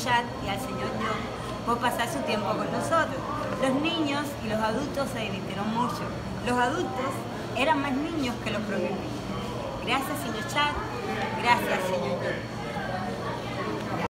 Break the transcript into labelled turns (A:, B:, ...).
A: Chat y al señor John por pasar su tiempo con nosotros. Los niños y los adultos se divirtieron mucho. Los adultos eran más niños que los propios niños. Gracias, señor Chat. Gracias, señor John.